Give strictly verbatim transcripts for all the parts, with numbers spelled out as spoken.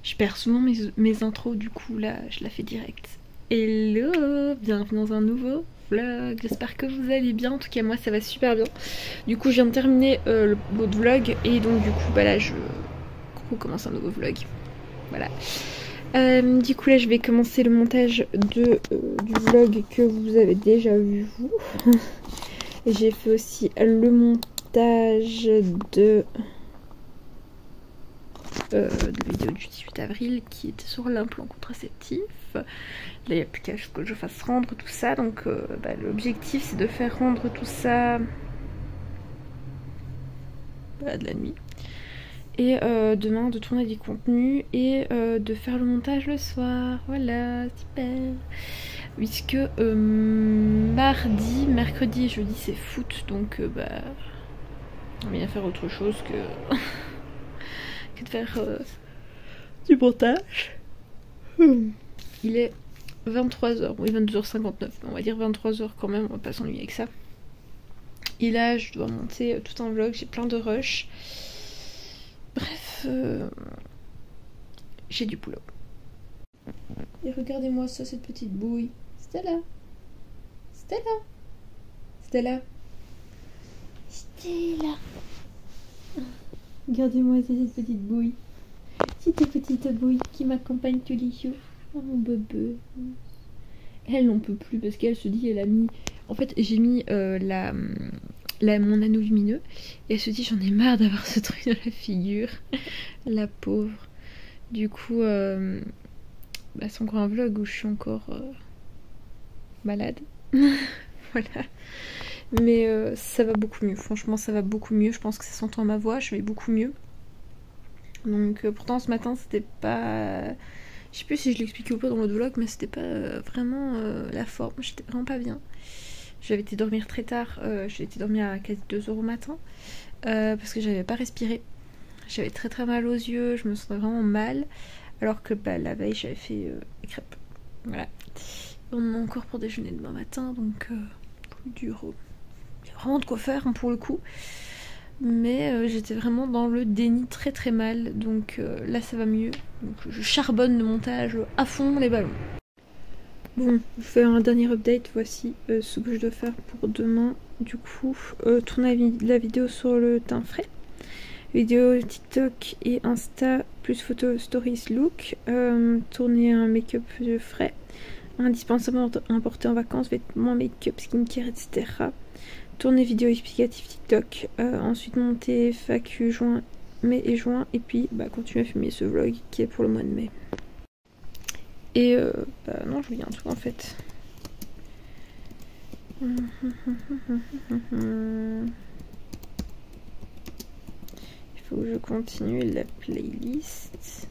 Je perds souvent mes, mes intros, du coup là je la fais direct. Hello, bienvenue dans un nouveau vlog, j'espère que vous allez bien, en tout cas moi ça va super bien. Du coup je viens de terminer euh, l'autre vlog et donc du coup bah là je recommence un nouveau vlog. Voilà. Euh, du coup là je vais commencer le montage de, euh, du vlog que vous avez déjà vu vous. J'ai fait aussi le montage de... Euh, de vidéo du dix-huit avril qui était sur l'implant contraceptif. Là il n'y a plus qu'à ce que je fasse rendre tout ça, donc euh, bah, l'objectif c'est de faire rendre tout ça bah, de la nuit et euh, demain de tourner des contenus et euh, de faire le montage le soir. Voilà, super. Puisque euh, mardi, mercredi et jeudi c'est foot, donc euh, bah on vient faire autre chose que que de faire euh, du montage. Il est vingt-trois heures, oui vingt-deux heures cinquante-neuf, on va dire vingt-trois heures quand même, on va pas s'ennuyer avec ça. Et là je dois monter tout un vlog, j'ai plein de rush. Bref, euh, j'ai du boulot. Et regardez-moi ça, cette petite bouille. Stella, Stella, Stella, Stella. Regardez-moi ça, cette petite bouille. C'est ta petite bouille qui m'accompagne tous les jours. Oh mon bébé. Elle n'en peut plus parce qu'elle se dit elle a mis... En fait j'ai mis euh, la, la, mon anneau lumineux et elle se dit j'en ai marre d'avoir ce truc dans la figure. La pauvre. Du coup euh, bah, c'est encore un vlog où je suis encore euh, malade. Voilà. Mais euh, ça va beaucoup mieux. Franchement ça va beaucoup mieux. Je pense que ça s'entend à ma voix. Je vais beaucoup mieux. Donc euh, pourtant ce matin c'était pas... Je sais plus si je l'expliquais ou pas dans le vlog, mais c'était pas euh, vraiment euh, la forme, j'étais vraiment pas bien. J'avais été dormir très tard, euh, j'ai été dormir à quasi deux heures au matin, euh, parce que j'avais pas respiré. J'avais très très mal aux yeux, je me sentais vraiment mal, alors que bah, la veille j'avais fait euh, des crêpes. Voilà. On en a encore pour déjeuner demain matin, donc euh, plus dur. Il y a vraiment de quoi faire hein, pour le coup. Mais euh, j'étais vraiment dans le déni très très mal, donc euh, là ça va mieux. Donc je charbonne le montage à fond les ballons. Bon, je fais un dernier update, voici euh, ce que je dois faire pour demain. Du coup, euh, tourner la vidéo sur le teint frais. Vidéo TikTok et Insta, plus photo stories look. Euh, tourner un make-up frais. Indispensable à emporter en vacances, vêtements, make-up, skincare, et cetera. Tourner vidéo explicative TikTok, euh, ensuite monter F A Q juin, mai et juin, et puis bah, continuer à filmer ce vlog qui est pour le mois de mai. Et euh, bah non, je viens tout en fait. Il faut que je continue la playlist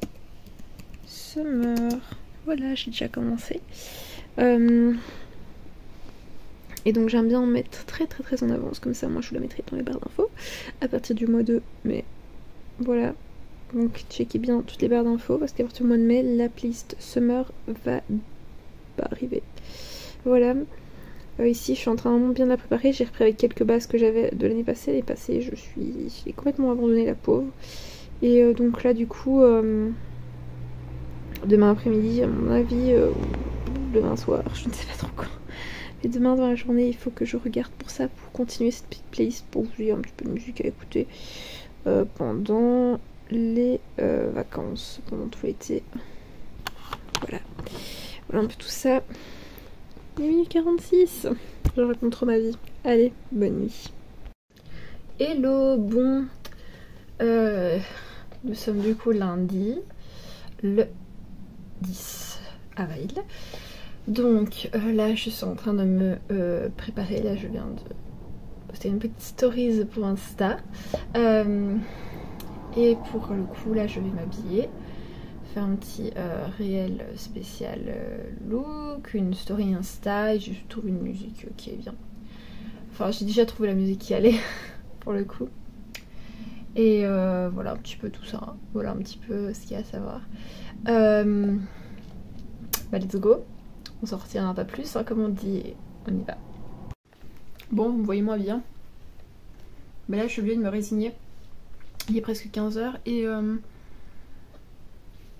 Summer. Voilà, j'ai déjà commencé. Euh, Et donc j'aime bien en mettre très très très en avance, comme ça moi je la mettrai dans les barres d'infos à partir du mois de mai. Voilà, donc checkez bien toutes les barres d'infos parce qu'à partir du mois de mai, la playlist Summer va, va arriver. Voilà, euh, ici je suis en train de bien la préparer, j'ai repris avec quelques bases que j'avais de l'année passée. L'année passée je suis j'ai complètement abandonné, la pauvre. Et euh, donc là du coup, euh, demain après-midi à mon avis, euh, demain soir, je ne sais pas trop quand. Et demain dans la journée, il faut que je regarde pour ça, pour continuer cette petite playlist, pour vous dire un petit peu de musique à écouter euh, pendant les euh, vacances, pendant tout l'été. Voilà. Voilà un peu tout ça. Il est minuit quarante-six. Je raconte trop ma vie. Allez, bonne nuit. Hello, bon. Euh, nous sommes du coup lundi, le dix avril. Donc euh, là je suis en train de me euh, préparer, là je viens de poster une petite stories pour Insta euh, et pour le coup là je vais m'habiller, faire un petit euh, réel spécial euh, look, une story Insta et je trouve une musique euh, qui est bien. Enfin j'ai déjà trouvé la musique qui allait pour le coup. Et euh, voilà un petit peu tout ça, voilà un petit peu ce qu'il y a à savoir. Euh, bah let's go. On s'en retirera pas plus, hein, comme on dit, on y va. Bon, vous voyez moi bien. Mais là, je suis obligée de me résigner. Il est presque quinze heures et euh,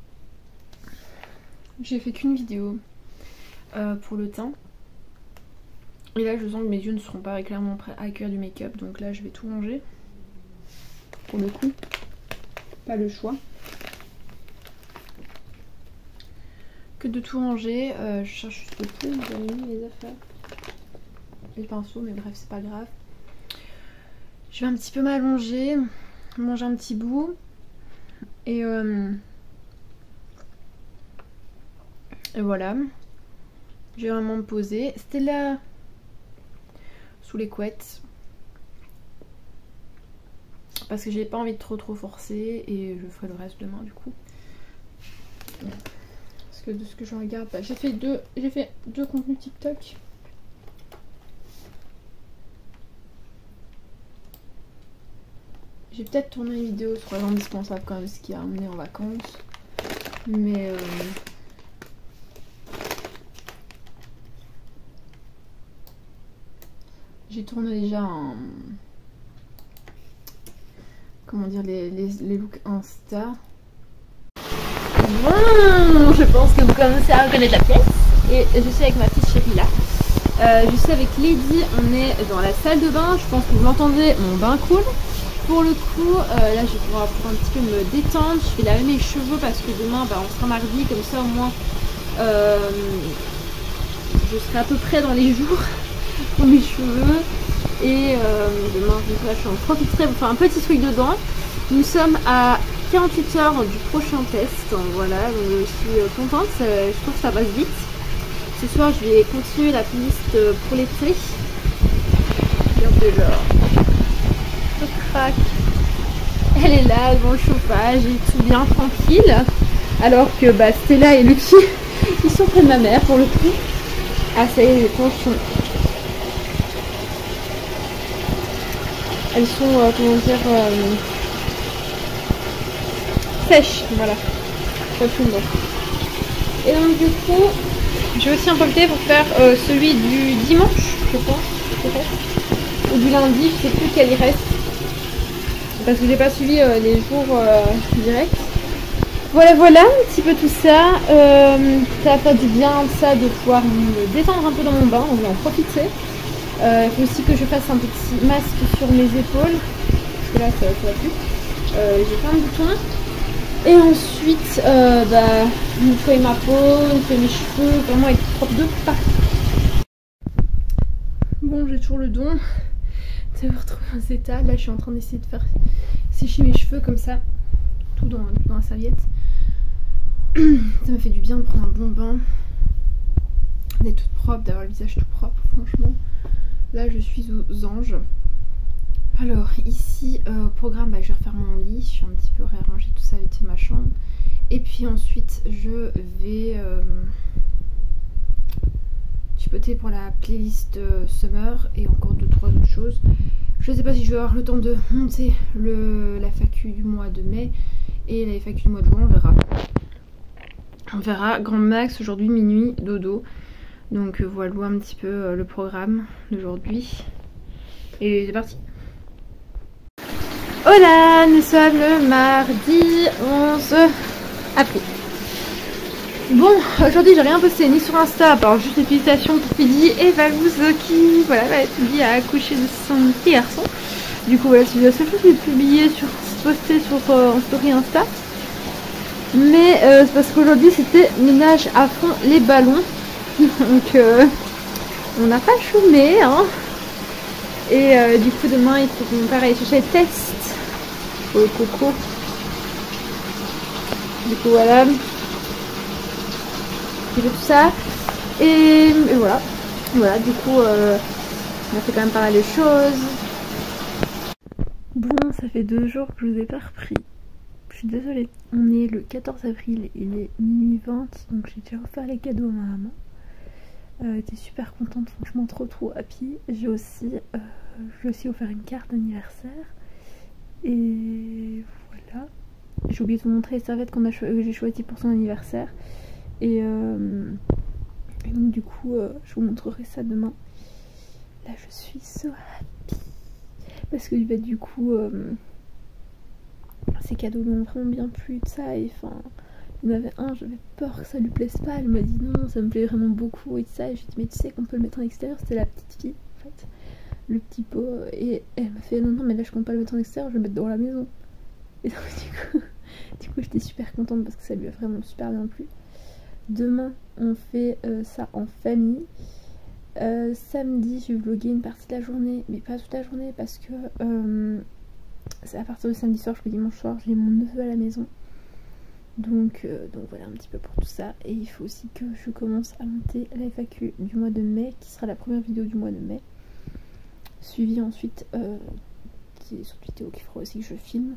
j'ai fait qu'une vidéo euh, pour le teint. Et là je sens que mes yeux ne seront pas clairement prêts à accueillir du make-up. Donc là je vais tout ranger. Pour le coup, pas le choix que de tout ranger. Euh, je cherche juste le plus, vous avez mis les affaires. Les pinceaux, mais bref c'est pas grave. Je vais un petit peu m'allonger, manger un petit bout. Et, euh, et voilà. Je vais vraiment me poser. C'était là sous les couettes. Parce que j'ai pas envie de trop trop forcer. Et je ferai le reste demain du coup. Parce que de ce que je regarde, bah, j'ai fait deux. J'ai fait deux contenus TikTok. J'ai peut-être tourné une vidéo sur l'indispensable quand même, ce qui a emmené en vacances. Mais euh... j'ai tourné déjà un... Comment dire, les, les, les looks Insta. Bon, je pense que vous commencez à reconnaître la pièce. Et je suis avec ma petite chérie là. Euh, je suis avec Lady, on est dans la salle de bain. Je pense que vous l'entendez, mon bain coule. Pour le coup, euh, là je vais pouvoir pour un petit peu me détendre. Je vais laver mes cheveux parce que demain bah, on sera mardi, comme ça au moins euh, je serai à peu près dans les jours pour mes cheveux. Et euh, demain là, je en profiterai pour faire un petit truc dedans. Nous sommes à quarante-huit heures du prochain test. Voilà, donc je suis contente, je trouve que ça passe vite. Ce soir je vais continuer la playlist pour l'été. Regardez genre. Crac. Elle est là devant le chauffage et tout bien tranquille, alors que bah, Stella et Lucie ils sont près de ma mère pour le coup. Ah ça y est, les planches sont... elles sont euh, comment dire euh... sèches, voilà. Et donc du coup je vais aussi en profiter pour faire euh, celui du dimanche, je pense peut-être, ou du lundi, je sais plus quel il reste. Parce que j'ai pas suivi euh, les jours euh, directs. Voilà voilà un petit peu tout ça. Euh, ça fait du bien ça de pouvoir me détendre un peu dans mon bain, on va en profiter. Il euh, faut aussi que je fasse un petit masque sur mes épaules. Parce que là ça, ça va plus. Euh, j'ai plein de boutons. Et ensuite euh, bah, nettoyer ma peau, nettoyer mes cheveux, vraiment être propre de partout. Bon j'ai toujours le don de me retrouver dans cet état. Là je suis en train d'essayer de faire sécher mes cheveux comme ça, tout dans, tout dans la serviette. Ça me fait du bien de prendre un bon bain, d'être toute propre, d'avoir le visage tout propre franchement. Là je suis aux anges. Alors ici euh, programme, bah, je vais refaire mon lit, je suis un petit peu réarrangée tout ça vite fait ma chambre. Et puis ensuite je vais euh, chipoter pour la playlist euh, summer et encore deux trois autres choses. Je sais pas si je vais avoir le temps de monter le, la F A Q du mois de mai et la F A Q du mois de juin, on verra. On verra, grand max aujourd'hui minuit, dodo. Donc euh, voilà un petit peu euh, le programme d'aujourd'hui. Et c'est parti. Hola, nous sommes le mardi onze avril. Bon, aujourd'hui j'ai rien posté ni sur Insta, à part juste les félicitations pour Pidi et Valouz qui, voilà, Pidi a accouché de son petit garçon. Du coup voilà, c'est la seule chose que j'ai publié sur, posté sur euh, en story Insta. Mais euh, c'est parce qu'aujourd'hui c'était ménage à fond les ballons. Donc euh, on n'a pas chômé, hein. Et euh, du coup demain il faut que mon père aille chercher les tests pour le coco. Du coup voilà. Tout ça et, et voilà voilà du coup euh, on a fait quand même pas mal de choses. Bon, ça fait deux jours que je vous ai pas repris, je suis désolée. On est le quatorze avril, il est minuit vingt, donc j'ai déjà offert les cadeaux à ma maman. Elle euh, était super contente, franchement trop trop happy. J'ai aussi euh, j'ai aussi offert une carte d'anniversaire et voilà. J'ai oublié de vous montrer les serviettes qu'on a cho que j'ai choisies pour son anniversaire. Et, euh, et donc du coup euh, je vous montrerai ça demain. Là je suis so happy parce que bah, du coup euh, ces cadeaux lui ont vraiment bien plu de ça. Et enfin Il y en avait un, j'avais peur que ça lui plaise pas. Elle m'a dit non, ça me plaît vraiment beaucoup et tout ça. Et je lui ai dit mais tu sais qu'on peut le mettre en extérieur. C'était la petite fille en fait, le petit pot. Et elle m'a fait non non mais là je compte pas le mettre en extérieur, je vais le mettre dans la maison. Et donc du coup, du coup j'étais super contente parce que ça lui a vraiment super bien plu. Demain on fait euh, ça en famille. Euh, samedi je vais vlogger une partie de la journée, mais pas toute la journée parce que euh, c'est à partir de samedi soir jusqu'au dimanche soir j'ai mon neveu à la maison. Donc, euh, donc voilà un petit peu pour tout ça. Et il faut aussi que je commence à monter la F A Q du mois de mai, qui sera la première vidéo du mois de mai. Suivi ensuite euh, qui est sur vidéo qui fera aussi que je filme.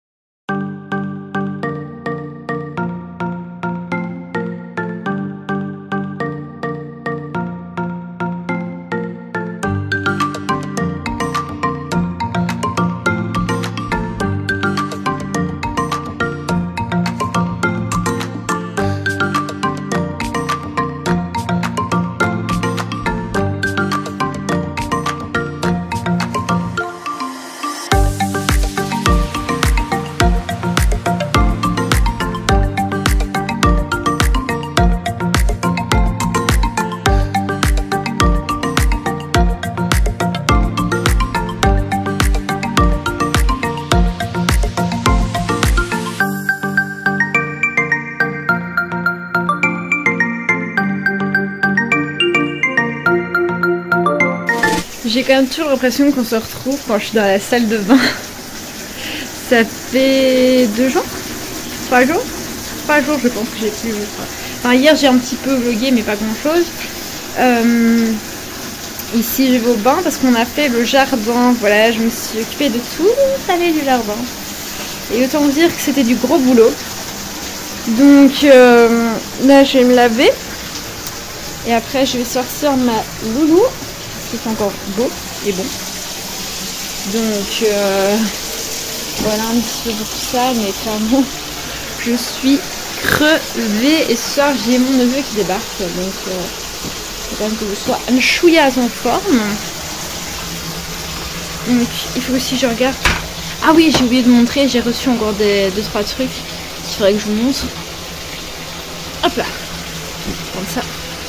J'ai quand même toujours l'impression qu'on se retrouve quand je suis dans la salle de bain. Ça fait deux jours, trois jours, trois jours je pense que j'ai plus. Enfin hier j'ai un petit peu vlogué mais pas grand chose. Euh, ici je vais au bain parce qu'on a fait le jardin. Voilà, je me suis occupée de tout l'allée du jardin. Et autant vous dire que c'était du gros boulot. Donc euh, là je vais me laver. Et après je vais sortir ma loulou. C'est encore beau et bon. Donc euh, voilà un petit peu pour tout ça, mais clairement je suis crevée et ce soir j'ai mon neveu qui débarque, donc euh, faut quand même que je sois un chouïa en forme. Donc il faut aussi que je regarde. Ah oui, j'ai oublié de montrer, j'ai reçu encore des deux trois trucs qu'il faudrait que je vous montre. Hop là, comme ça.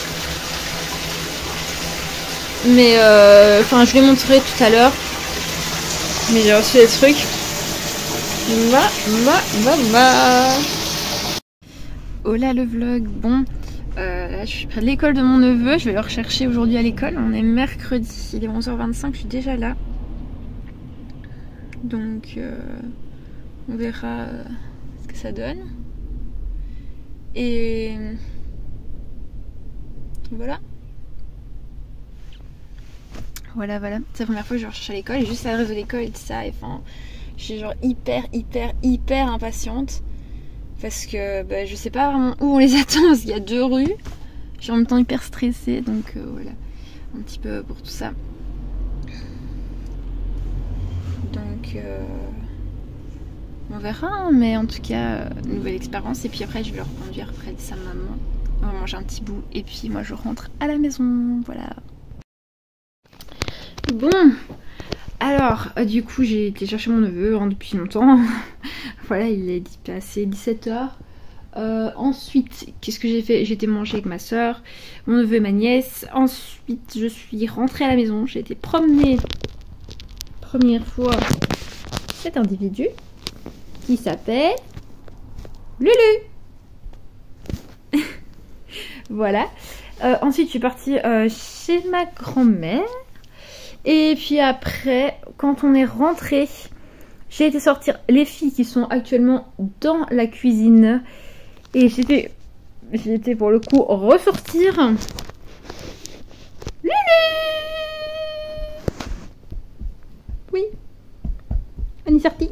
Mais euh, enfin je les montrerai tout à l'heure. Mais j'ai reçu des trucs. Va, va, va, va. Oh là le vlog. Bon, euh, là je suis près de l'école de mon neveu. Je vais le rechercher aujourd'hui à l'école. On est mercredi, il est onze heures vingt-cinq, je suis déjà là. Donc euh, on verra euh, ce que ça donne. Et voilà. Voilà, voilà, c'est la première fois que je recherche à l'école et juste l'adresse de l'école et tout ça. Et enfin, je suis genre hyper, hyper, hyper impatiente parce que bah, je sais pas vraiment où on les attend parce qu'il y a deux rues. Je suis en même temps hyper stressée, donc euh, voilà, un petit peu pour tout ça. Donc, euh, on verra, hein, mais en tout cas, euh, nouvelle expérience. Et puis après, je vais le reconduire près de sa maman. On va manger un petit bout et puis moi, je rentre à la maison. Voilà. Bon, alors euh, du coup j'ai été chercher mon neveu hein, depuis longtemps. Voilà, il est passé dix-sept heures. Euh, ensuite, qu'est-ce que j'ai fait? J'ai été manger avec ma soeur, mon neveu et ma nièce. Ensuite, je suis rentrée à la maison. J'ai été promener première fois cet individu qui s'appelle Lulu. Voilà. Euh, ensuite, je suis partie euh, chez ma grand-mère. Et puis après, quand on est rentré, j'ai été sortir les filles qui sont actuellement dans la cuisine. Et j'étais, j'ai été pour le coup ressortir. Lulu! Oui, on est sorti.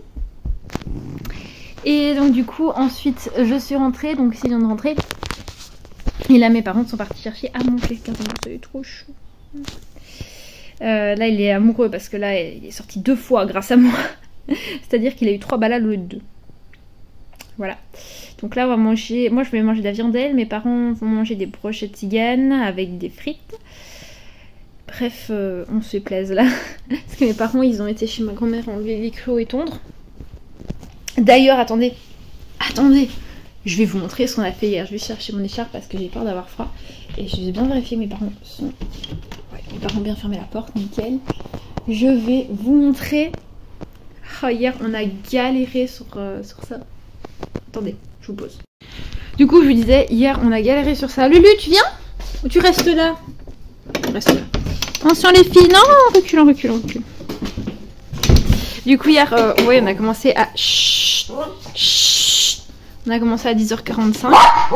Et donc du coup, ensuite, je suis rentrée. Donc ici, je viens de rentrer. Et là, mes parents sont partis chercher à manger. Car c'est trop chou. Euh, là il est amoureux parce que là il est sorti deux fois grâce à moi. C'est-à-dire qu'il a eu trois balades au lieu de deux. Voilà. Donc là on va manger. Moi je vais manger de la viandelle. Mes parents vont manger des brochettes tziganes avec des frites. Bref, euh, on se plaise là. Parce que mes parents ils ont été chez ma grand-mère enlever les clos et tondre. D'ailleurs attendez. Attendez. je vais vous montrer ce qu'on a fait hier. Je vais chercher mon écharpe parce que j'ai peur d'avoir froid. Et je vais bien vérifier que mes parents sont... Ouais, mes parents ont bien fermé la porte, nickel. Je vais vous montrer... Oh, hier, on a galéré sur, euh, sur ça. Attendez, je vous pose. Du coup, je vous disais, hier, on a galéré sur ça. Lulu, tu viens? Ou tu restes là? Tu restes là. Attention les filles, non, reculons, reculons, reculons. Du coup, hier, euh, ouais, on a commencé à... Chut, chut. On a commencé à dix heures quarante-cinq.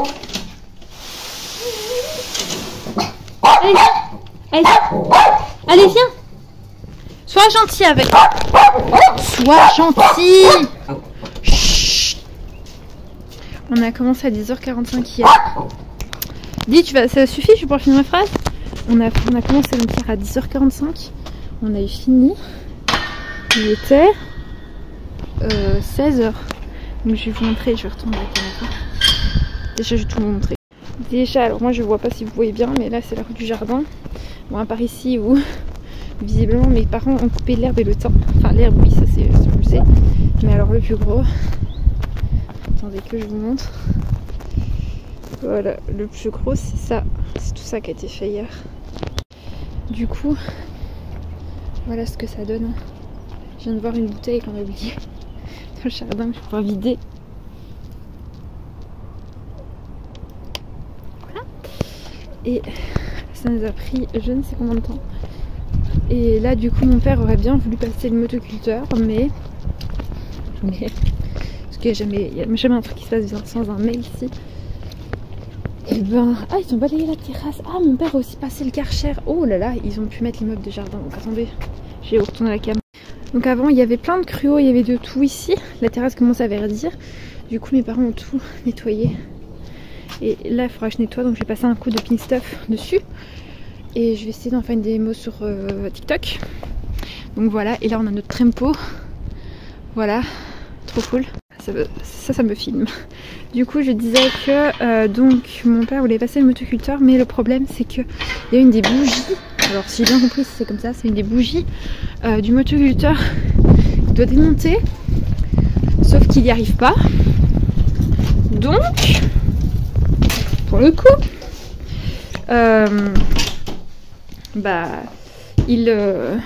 Allez, viens. Allez, viens. Allez, viens. Sois gentil avec... Sois gentil. Chut. On a commencé à dix heures quarante-cinq hier. Dis, tu vas... ça suffit, je peux finir ma phrase? On a, on a commencé donc hier à dix heures quarante-cinq. On a eu fini. Il était euh, seize heures. Donc je vais vous montrer, je vais retourner à la caméra. Déjà je vais tout vous montrer. Déjà, alors moi je vois pas si vous voyez bien, mais là c'est la rue du jardin. Bon, à part ici où visiblement mes parents ont coupé l'herbe et le thym. Enfin l'herbe oui, ça c'est, ça je le sais. Mais alors le plus gros, attendez que je vous montre. Voilà, le plus gros c'est ça. C'est tout ça qui a été fait hier. Du coup, voilà ce que ça donne. Je viens de voir une bouteille qu'on a oubliée dans le jardin que je vais pouvoir vider. Voilà. Et ça nous a pris je ne sais combien de temps. Et là du coup mon père aurait bien voulu passer le motoculteur, mais... mais... parce qu'il n'y a jamais, il y a jamais un truc qui se passe bien sans un mail ici. Et ben... Ah, ils ont balayé la terrasse. Ah, mon père a aussi passé le Karcher. Oh là là, ils ont pu mettre les meubles de jardin. Donc attendez, je vais retourner la cam. Donc avant, il y avait plein de cruaux, il y avait de tout ici. La terrasse commence à verdir. Du coup, mes parents ont tout nettoyé. Et là, il faudra que je nettoie. Donc je vais passer un coup de pin stuff dessus. Et je vais essayer d'en faire une démo sur euh, TikTok. Donc voilà, et là on a notre Trempo. Voilà, trop cool. Ça, ça, ça me filme. Du coup, je disais que euh, donc mon père voulait passer le motoculteur, mais le problème c'est que il y a une des bougies. Alors, si j'ai bien compris, si c'est comme ça, c'est une des bougies euh, du motoculteur qui doit démonter, sauf qu'il n'y arrive pas. Donc, pour le coup, euh, bah, il euh,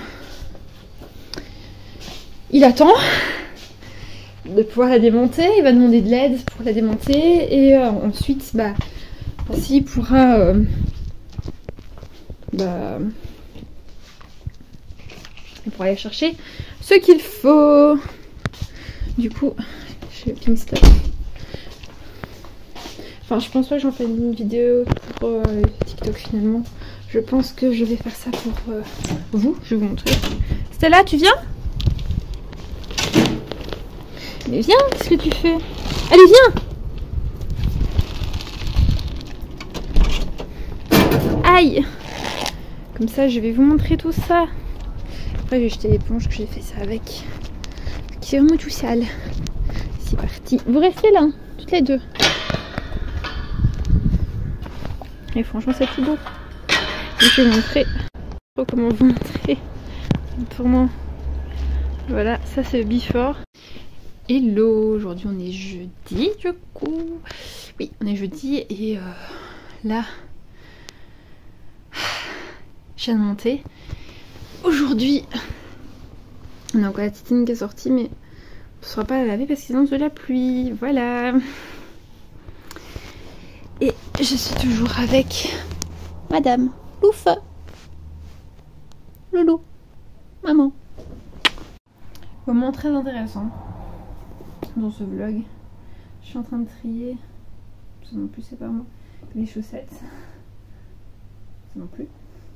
il attend de pouvoir la démonter, il va demander de l'aide pour la démonter et euh, ensuite bah s'il pourra euh, bah il pourra aller chercher ce qu'il faut. Du coup je vais ping stop. Enfin je pense pas que j'en fais une vidéo pour euh, TikTok finalement. Je pense que je vais faire ça pour euh, vous. Je vais vous montrer. Stella, tu viens? Mais viens, qu'est-ce que tu fais? Allez, viens! Aïe! Comme ça, je vais vous montrer tout ça. Après, je vais jeter l'éponge que j'ai fait ça avec. Qui est vraiment tout sale. C'est parti. Vous restez là, hein, toutes les deux. Et franchement, c'est tout beau. Donc, je vais vous montrer. Je sais pas comment vous montrer. Pour moi. Voilà, ça c'est le before. Hello, aujourd'hui on est jeudi du coup. Oui, on est jeudi et euh, là, je viens de monter. Aujourd'hui, on a encore la titine qui est sortie, mais on ne saura pas la laver parce qu'il y a de la pluie. Voilà. Et je suis toujours avec Madame Louf. Loulou. Maman. Moment très intéressant dans ce vlog. Je suis en train de trier, ça non plus c'est pas moi, les chaussettes, ça non plus.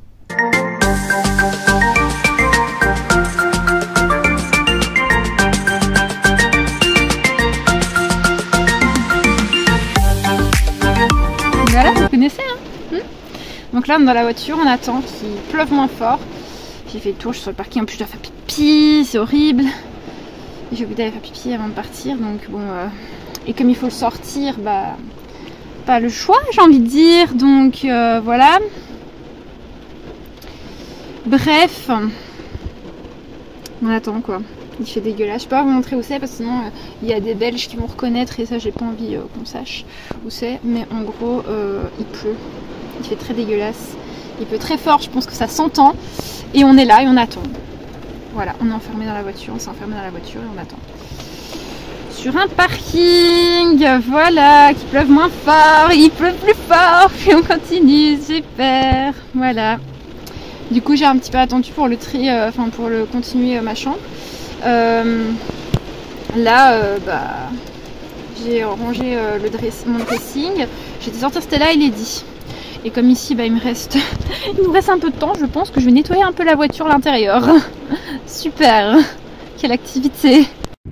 Voilà, vous connaissez hein, hmm. Donc là on est dans la voiture, on attend qu'il pleuve moins fort. J'ai fait le tour, je suis sur le parking, en plus je dois faire pipi, c'est horrible. J'ai oublié d'aller faire pipi avant de partir, donc bon, euh, et comme il faut le sortir, bah, pas le choix, j'ai envie de dire, donc euh, voilà. Bref, on attend quoi. Il fait dégueulasse. Je peux pas vous montrer où c'est parce que sinon euh, il y a des Belges qui vont reconnaître et ça j'ai pas envie euh, qu'on sache où c'est. Mais en gros euh, il pleut. Il fait très dégueulasse. Il pleut très fort, je pense que ça s'entend. Et on est là et on attend. Voilà, on est enfermé dans la voiture, on s'est enfermé dans la voiture et on attend. Sur un parking, voilà, qui pleuve moins fort, il pleut plus fort, puis on continue, super, voilà. Du coup j'ai un petit peu attendu pour le tri, euh, enfin pour le continuer euh, ma chambre. Euh, là, euh, bah, j'ai rangé euh, le dress, mon dressing. J'étais sortir Stella et Lady. Et comme ici, bah, il me reste, il me reste un peu de temps, je pense que je vais nettoyer un peu la voiture à l'intérieur. Super, quelle activité.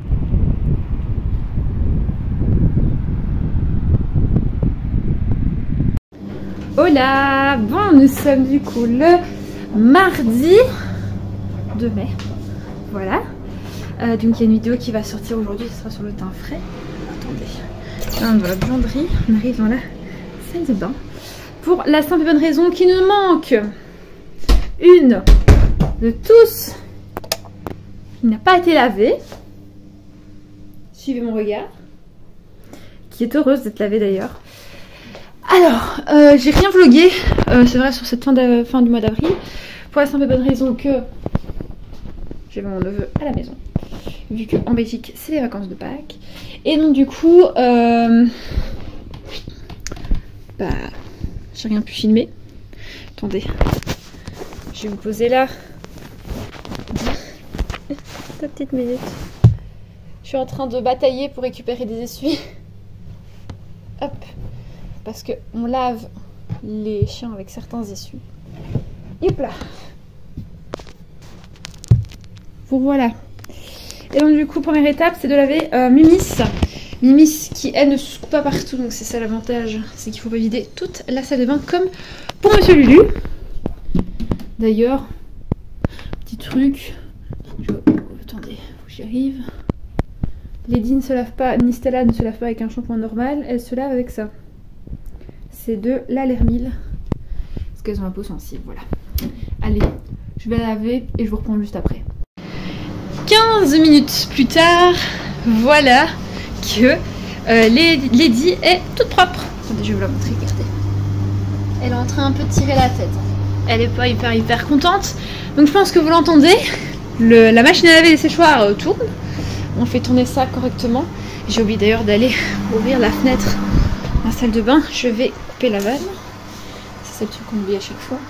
Hola, bon, nous sommes du coup le mardi deux mai. Voilà. Euh, donc il y a une vidéo qui va sortir aujourd'hui, ce sera sur le teint frais. Attendez. Là, on est dans la buanderie, on arrive dans la salle de bain. Pour la simple et bonne raison qu'il nous manque une de tous qui n'a pas été lavée. Suivez mon regard. Qui est heureuse d'être lavée d'ailleurs. Alors, euh, j'ai rien vlogué, euh, c'est vrai, sur cette fin, de, fin du mois d'avril. Pour la simple et bonne raison que j'avais mon neveu à la maison. Vu qu'en Belgique, c'est les vacances de Pâques. Et donc du coup, euh, bah, j'ai rien pu filmer. Attendez, je vais vous poser là. Deux petites minutes. Je suis en train de batailler pour récupérer des essuies. Hop. Parce que on lave les chiens avec certains essuies. Hop là. Vous voilà. Et donc du coup, première étape, c'est de laver euh, Mimis. Mimis qui, elle, ne se coupe pas partout. Donc c'est ça l'avantage. C'est qu'il ne faut pas vider toute la salle de bain comme pour Monsieur Lulu. D'ailleurs, petit truc. Je... Attendez, faut que j'y arrive. Lady ne se lave pas, ni Stella ne se lave pas avec un shampoing normal. Elle se lave avec ça. C'est de la Lermil. Parce qu'elles ont la peau sensible, voilà. Allez, je vais la laver et je vous reprends juste après. quinze minutes plus tard, voilà que euh, Lady est toute propre. Attendez, je vais vous la montrer, regardez. Elle est en train un peu de tirer la tête. Elle est pas hyper hyper contente. Donc je pense que vous l'entendez. La machine à laver les séchoirs euh, tourne. On fait tourner ça correctement. J'ai oublié d'ailleurs d'aller ouvrir la fenêtre dans la salle de bain. Je vais couper la vanne. C'est le truc qu'on oublie à chaque fois.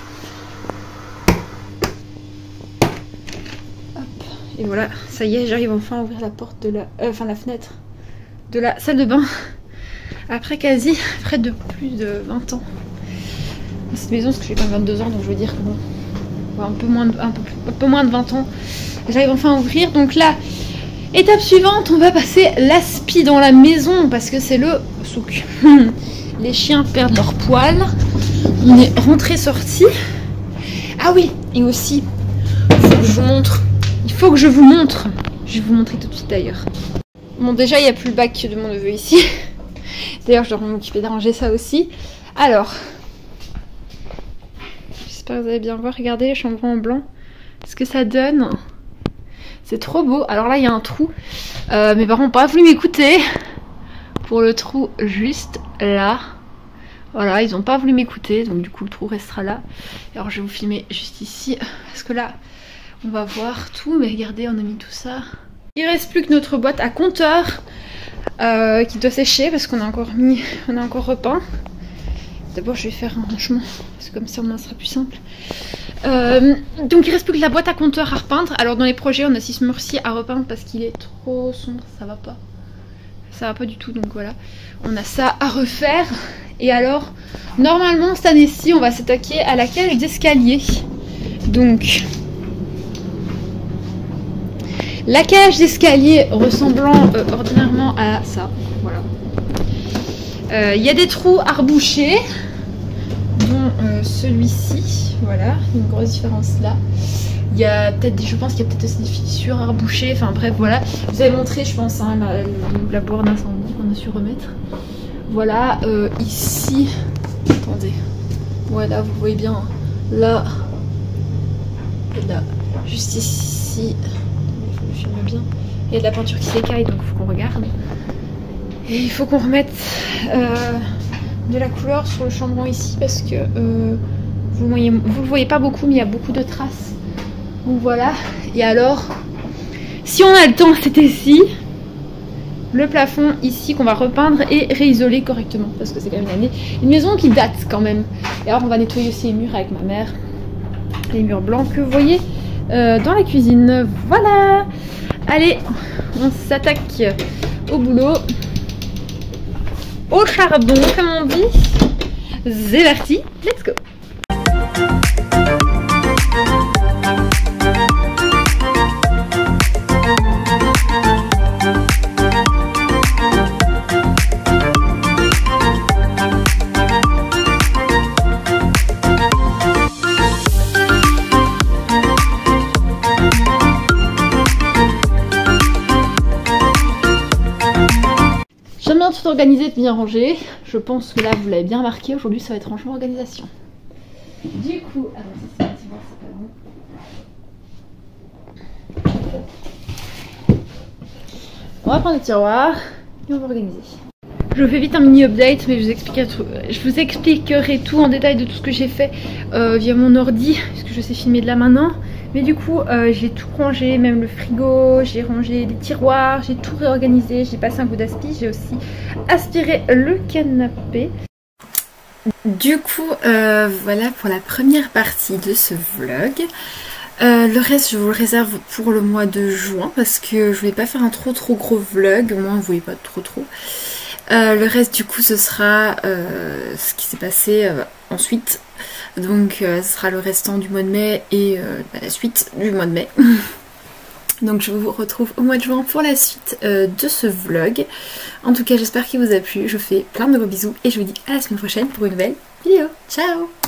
Hop. Et voilà, ça y est, j'arrive enfin à ouvrir la porte de la... Euh, enfin la fenêtre de la salle de bain. Après quasi près de plus de vingt ans. Dans cette maison, parce que j'ai quand même vingt-deux ans, donc je veux dire que bon, un peu moins de, un peu, un peu moins de vingt ans. J'arrive enfin à ouvrir. Donc là, étape suivante, on va passer l'aspi dans la maison parce que c'est le souk. Les chiens perdent leur poil. On est rentré sorti. Ah oui, et aussi, il faut que je vous montre. Il faut que je vous montre. Je vais vous montrer tout de suite d'ailleurs. Bon, déjà, il n'y a plus le bac de mon neveu ici. D'ailleurs, je dois m'occuper d'arranger ça aussi. Alors, j'espère que vous allez bien voir. Regardez les chambres en blanc. Ce que ça donne. C'est trop beau. Alors là, il y a un trou. Euh, mes parents n'ont pas voulu m'écouter. Pour le trou juste là. Voilà, ils n'ont pas voulu m'écouter. Donc du coup, le trou restera là. Alors je vais vous filmer juste ici. Parce que là, on va voir tout. Mais regardez, on a mis tout ça. Il reste plus que notre boîte à compteur. Euh, qui doit sécher. Parce qu'on a encore mis... On a encore repeint. D'abord, je vais faire un rangement. Parce que comme ça, au moins, ça sera plus simple. Euh, donc il reste plus que la boîte à compteur à repeindre. Alors dans les projets, on a six murs-ci à repeindre parce qu'il est trop sombre. Ça va pas. Ça va pas du tout, donc voilà. On a ça à refaire. Et alors, normalement, cette année-ci, on va s'attaquer à la cage d'escalier. Donc, la cage d'escalier ressemblant euh, ordinairement à ça. Voilà. Il euh, y a des trous à reboucher, dont euh, celui-ci. Voilà, une grosse différence là. Il y a peut-être des, je pense qu'il y a peut-être aussi des fissures à reboucher. Enfin bref, voilà. Je vous avais montré, je pense, hein, la, la, la borne incendie qu'on a su remettre. Voilà, euh, ici. Attendez. Voilà, vous voyez bien. Là. Et là. Juste ici. Il faut le Il y a de la peinture qui s'écaille, donc il faut qu'on regarde. Et il faut qu'on remette euh, de la couleur sur le chambranle ici parce que euh, vous ne vous le voyez pas beaucoup, mais il y a beaucoup de traces. Donc voilà. Et alors, si on a le temps cet été-ci, le plafond ici qu'on va repeindre et réisoler correctement parce que c'est quand même une année, une maison qui date quand même. Et alors on va nettoyer aussi les murs avec ma mère, les murs blancs que vous voyez euh, dans la cuisine. Voilà. Allez, on s'attaque au boulot, au charbon comme on dit. C'est parti, let's go. J'aime bien tout organiser, de bien ranger. Je pense que là vous l'avez bien remarqué, aujourd'hui ça va être franchement organisation. Du coup, ah non, ça c'est pas bon. On va prendre le tiroir et on va organiser. Je fais vite un mini update, mais je vous expliquerai tout, je vous expliquerai tout en détail de tout ce que j'ai fait euh, via mon ordi, puisque je sais filmer de là maintenant. Mais du coup, euh, j'ai tout rangé, même le frigo, j'ai rangé les tiroirs, j'ai tout réorganisé, j'ai passé un coup d'aspi, j'ai aussi aspiré le canapé. Du coup, euh, voilà pour la première partie de ce vlog. Euh, le reste, je vous le réserve pour le mois de juin parce que je voulais pas faire un trop trop gros vlog, au moins vous voyez pas trop trop. Euh, le reste du coup ce sera euh, ce qui s'est passé euh, ensuite, donc euh, ce sera le restant du mois de mai et euh, bah, la suite du mois de mai. Donc je vous retrouve au mois de juin pour la suite euh, de ce vlog. En tout cas j'espère qu'il vous a plu, je vous fais plein de gros bisous et je vous dis à la semaine prochaine pour une nouvelle vidéo. Ciao!